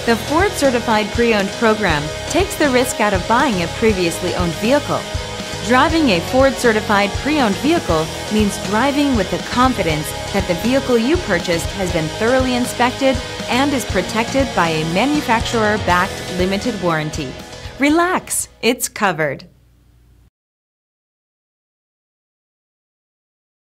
The Ford Certified Pre-Owned program takes the risk out of buying a previously owned vehicle. Driving a Ford Certified Pre-Owned vehicle means driving with the confidence that the vehicle you purchased has been thoroughly inspected and is protected by a manufacturer-backed limited warranty. Relax, it's covered.